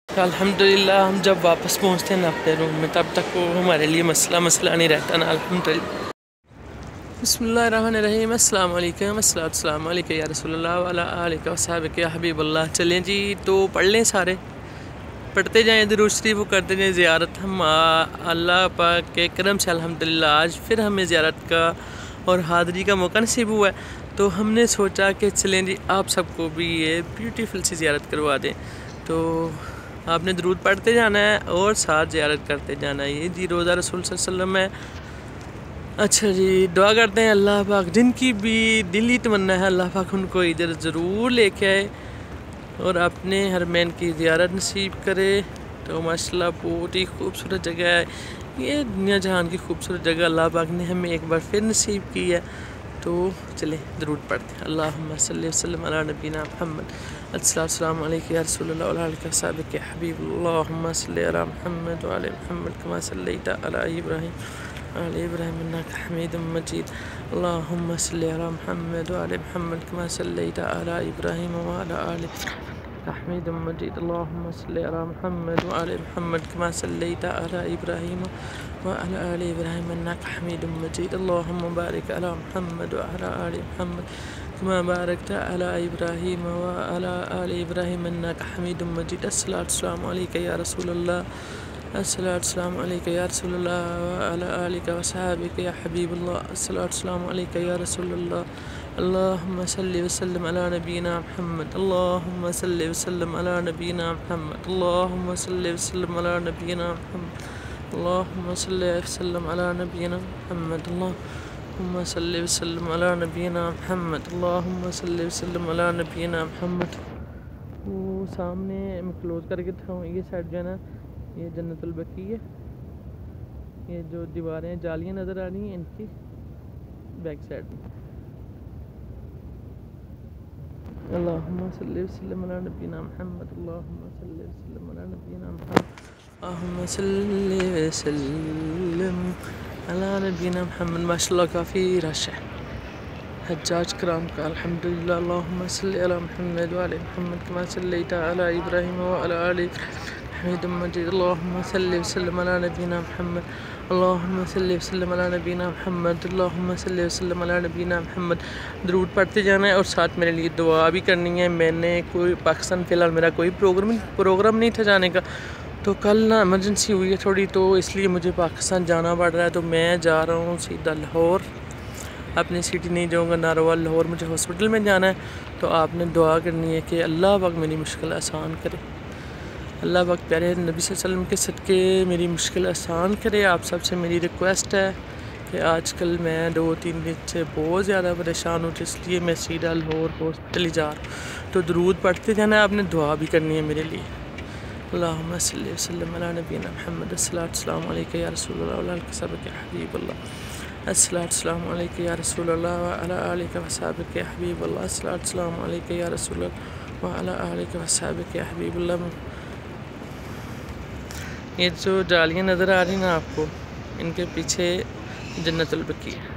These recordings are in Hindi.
अल्हम्दुलिल्लाह हम जब वापस पहुंचते हैं ना अपने रूम में, तब तक वो हमारे लिए मसला नहीं रहता ना। अल्हम्दुलिल्लाह। बिस्मिल्लाहिर्रहमानिर्रहीम। अस्सलाम वालेकुम, अस्सलाम वालेकुम या रसूलल्लाह व अला आलिका व सहाबिका या हबीबल्लाह। चलें जी, तो पढ़ लें, सारे पढ़ते जाएँ, दुरूद शरीफ वो करते जाएँ। ज़ियारत हम अल्लाह पाक के करम से अल्हम्दुलिल्लाह आज फिर हमें ज़ियारत का और हाज़री का मौका नसीब हुआ है। तो हमने सोचा कि चलें जी, आप सबको भी ये ब्यूटीफुल सी ज़ियारत करवा दें। तो आपने दरूद पढ़ते जाना है और साथ ज़ियारत करते जाना है। ये जी रोज़ा रसूल सल्लल्लाहु अलैहि वसल्लम है। अच्छा जी, दुआ करते हैं अल्लाह पाक जिनकी भी दिली तमन्ना है, अल्लाह पाक उनको इधर ज़रूर लेके आए और अपने हरमैन की ज़ियारत नसीब करे। तो माशाल्लाह बहुत ही खूबसूरत जगह है ये, दुनिया जहान की खूबसूरत जगह अल्लाह पाक ने हमें एक बार फिर नसीब की है। तो चले दरूद पढ़ते हैं। अल्लाहुम्मा सल्ली व सल्लिम अला नबीना मुहम्मद। अस्सलामु अलैका या रसूलल्लाह व अला आलिका व सहबिका या हबीबल्लाह। अल्लाहुम्मा सल्ली अला मुहम्मद व अला मुहम्मद कमा सल्लैता अला इब्राहीम व अला इब्राहीम इन्नका हमीदुम मजीद। अल्लाहुम्मा सल्ली अला मुहम्मद व अला मुहम्मद कमा सल्लैता अला इब्राहीम व अला आलि हमीदुम मजीद। अल्लाहुम्मा सल्ली अला मुहम्मद व अला मुहम्मद कमा सल्लैता अला इब्राहीम व अला आलि इब्राहीम इन्नका हमीदुम मजीद। अल्लाहुम्मा बारिक अला मुहम्मद व अला आलि मुहम्मद कमा बारकता अला इब्राहीम व अला आलि इब्राहीम इन्नका हमीदुम मजीद। अस्सलामु अलैका या रसूलल्लाह, अस्सलामु अलैका या रसूलल्लाह व अला आलिका व सहाबिका या हबीबल्लाह। अस्सलामु अलैका या रसूलल्लाह। अल्लाहुम्मा सल्ली व सल्लिम अला नबीना मुहम्मद। अल्लाहुम्मा सल्ली व सल्लिम अला नबीना मुहम्मद। अल्लाहुम्मा सल्ली व सल्लिम अला नबीना मुहम्मद। अल्लाहुम्मा सल्ली व सल्लिम अला नबीना मुहम्मद। अल्लाहुम्मा सल्ली व सल्लिम अला नबीना मुहम्मद। अल्लाहुम्मा सल्ली व सल्लिम अला नबीना मुहम्मद। वो सामने मैं क्लोज करके दिखाऊँ, ये साइड जो है ना, ये जन्नतुल बकी है। ये जो दीवारें जालियाँ नज़र आ रही हैं, इनकी बैक साइड में। अल्लाहुम्मा सल्ली व सल्लिम अला नबीना मुहम्मद। अल्लाहुम्मा सल्ली व सल्लिम अला नबीना मुहम्मद। अल्लाहुम्मा सल्ली व सल्लिम अला नबीना मुहम्मद। माशाल्लाह काफ़ी रश है हज्जाज कराम का। अल्हम्दुलिल्लाह। अल्लाहुम्मा सल्ली अला मुहम्मद व अला मुहम्मद कमा सल्लैता अला इब्राहीम व अला आलि हमीदुम मजीद। अल्लाहुम्मा सल्ली व सल्लिम अला नबीना मुहम्मद। अल्लाहुम्मा सल्ली व सल्लिम अला नबीना मुहम्मद। अल्लाहुम्मा सल्ली व सल्लिम अला नबीना मुहम्मद। दरूद पढ़ते जाना है और साथ मेरे लिए दुआ भी करनी है। मैंने कोई पाकिस्तान फ़िलहाल मेरा कोई प्रोग्राम नहीं था जाने का, तो कल ना इमरजेंसी हुई है थोड़ी, तो इसलिए मुझे पाकिस्तान जाना पड़ रहा है। तो मैं जा रहा हूँ सीधा लाहौर, अपनी सिटी नहीं जाऊँगा, नारोवाल लाहौर मुझे हॉस्पिटल में जाना है। तो आपने दुआ करनी है कि अल्लाह पाक मेरी मुश्किल आसान करे। अल्लाह पाक प्यारे नबी सल्लल्लाहु अलैहि वसल्लम के सदके मेरी मुश्किल आसान करे। आप सबसे मेरी रिक्वेस्ट है कि आजकल मैं 2-3 दिन से बहुत ज़्यादा परेशान हूँ, इसलिए मैं सीधा लाहौर हॉस्पिटल ही जा रहा हूँ। तो दरूद पढ़ते जाना है, आपने दुआ भी करनी है मेरे लिए। अल्लाहुम्मा सल्ली व सल्लिम अला नबीना मुहम्मद। अस्सलामु अलैका या रसूलल्लाह व अला आलिका व सहबिका या हबीबल्लाह। अस्सलामु अलैका या रसूलल्लाह व अला आलिका व सहबिका या हबीबल्लाह। अस्सलामु अलैका या रसूलल्लाह व अला आलिका व सहबिका या हबीबल्लाह। ये जो जालियाँ नज़र आ रही ना आपको, इनके पीछे जन्नतुल बकी है।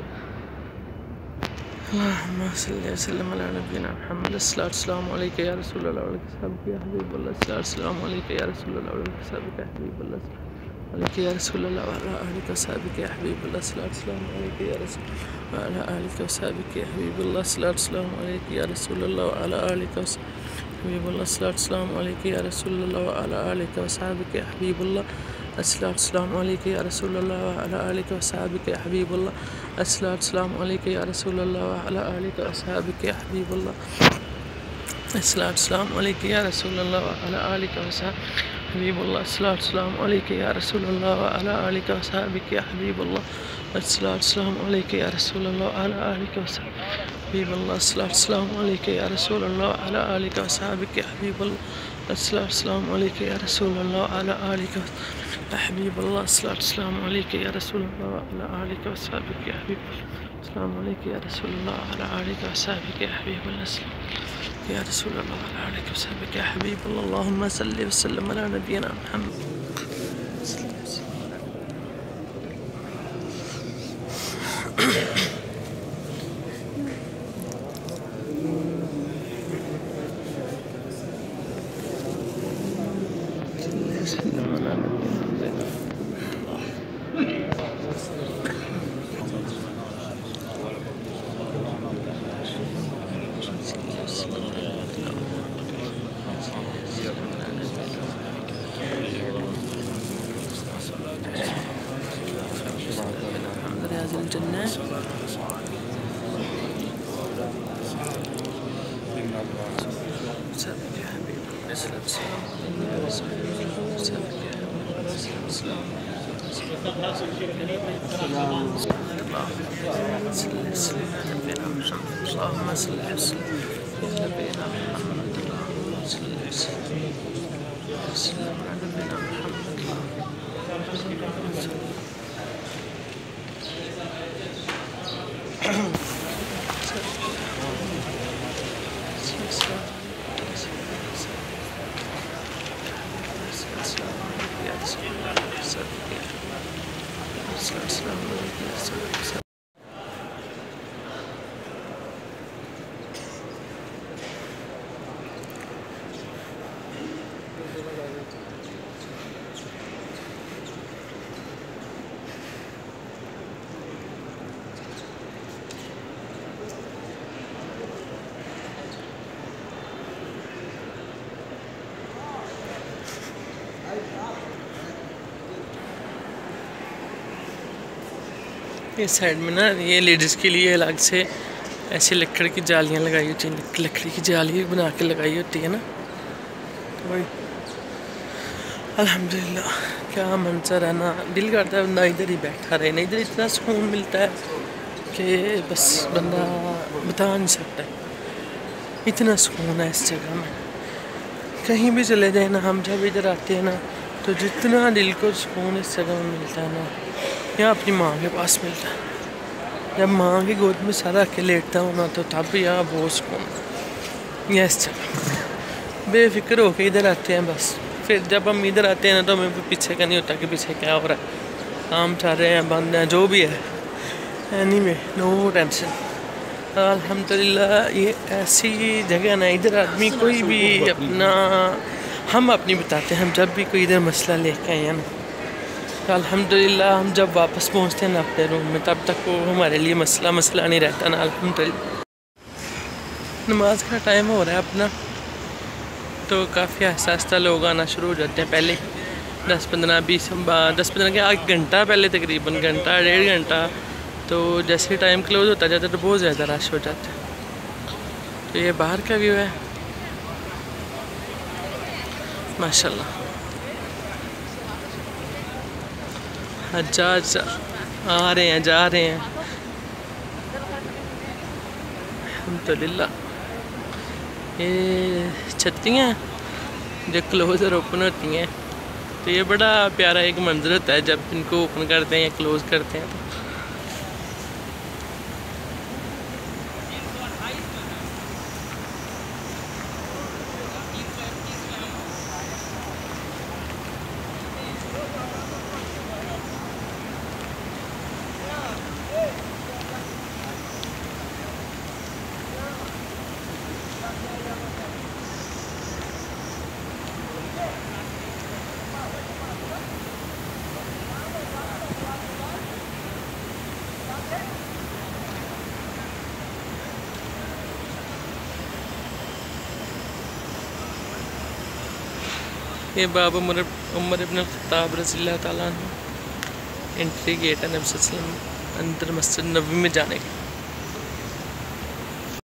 अल्लाहुम्मा सल्ली व सल्लिम अला नबीना मुहम्मद। अस्सलामु अलैका या रसूलल्लाह व अला सहाबिका या हबीबल्लाह। अस्सलामु अलैका या रसूलल्लाह व अला सहाबिका या हबीबल्लाह। अलैका या रसूलल्लाह व अला आलिका व सहाबिका या हबीबल्लाह। अस्सलामु अलैका या रसूलल्लाह व अला आलिका व सहाबिका या हबीबल्लाह। अस्सलामु अलैका या रसूलल्लाह व अला आलिका व हबीबल्लाह। अस्सलामु अलैका या रसूलल्लाह व अला आलिका व सहाबिका या हबीबल्लाह। अस्सलामु अलैका या रसूलल्लाह व अला आलिका व सहाबिका या हबीबल्लाह। अस्सलामु अलैका या रसूलल्लाह व अला आलिका व सहाबिका या हबीबल्लाह। अस्सलामु अलैका या रसूलल्लाह व अला आलिका व सहाबिका हबीबल्लाह। अस्सलामु अलैका या रसूलल्लाह व अला आलिका व सहाबिका या हबीबल्लाह। अस्सलामु अलैका या रसूलल्लाह व अला आलिका व सहाबिका हबीबल्लाह। अस्सलामु अलैका या रसूलल्लाह व अला आलिका व सहाबिका हबीबल्लाह। अस्सलामु अलैका या रसूलल्लाह व अला आलिका व सहाबिका हबीबल्लाह। अस्सलामु अलैका या रसूलल्लाह व अला आलिका व सहाबिका हबीबल्लाह। अस्सलामु अलैका या रसूलल्लाह व अला आलिका व सहाबिका हबीबल्लाह। या रसूलल्लाह व अला आलिका व सहाबिका हबीबल्लाह। अल्लाहुम्मा सल्ली व सल्लिम अला नबीना मुहम्मद। इस साइड में ना ये लेडीज़ के लिए अलग से ऐसी लकड़ की जालियाँ लगाई होती हैं, लकड़ी की जाली बना के लगाई होती है ना। तो भाई अल्हम्दुलिल्लाह क्या मंजर है ना, दिल करता है बंदा इधर ही बैठा रहे ना। इधर इतना सुकून मिलता है कि बस बंदा बता नहीं सकता, इतना सुकून है इस जगह में। कहीं भी चले जाए ना, हम जब इधर आते हैं ना तो जितना दिल को सुकून इस जगह में मिलता है ना, यहाँ अपनी माँ के पास मिलता है। जब माँ की गोद में सारा के लेटता हूँ ना तो तब भी यहाँ बहुत सुकून। यह इस जगह बेफिक्र होके इधर आते हैं बस। फिर जब हम इधर आते हैं ना तो हमें पीछे का नहीं होता कि पीछे क्या हो रहा है, काम चल रहे हैं, बंद हैं, जो भी है, एनीवे नो टेंशन। अल्हम्दुलिल्लाह ये ऐसी जगह ना, इधर आदमी कोई भी अपना हम अपनी बताते हैं। हम जब भी कोई इधर मसला लेके आए हैं ना तो अल्हम्दुलिल्लाह हम जब वापस पहुंचते हैं ना अपने रूम में, तब तक वो हमारे लिए मसला नहीं रहता ना। अल्हम्दुलिल्लाह नमाज का टाइम हो रहा है अपना, तो काफ़ी आहिस्ता आहिस्ता लोग आना शुरू हो जाते हैं। पहले 10-15 के 1 घंटा पहले, तकरीबन घंटा 1.5 घंटा, तो जैसे टाइम क्लोज होता जाता है तो बहुत ज़्यादा रश हो जाता है। तो ये बाहर का व्यू है माशाल्लाह। हज्जाज आ रहे हैं, जा रहे हैं अल्हम्दुलिल्लाह। ये छतरियाँ जो क्लोज और ओपन होती हैं, तो ये बड़ा प्यारा एक मंजर होता है जब इनको ओपन करते हैं या क्लोज करते हैं। ये बाबा उमर इब्न ख़त्ताब रज़ियल्लाहु ताला अन्हु एंट्री गेट है नबी सल्लल्लाहु अलैहि वसल्लम अंदर मस्जिद नबवी में जाने का।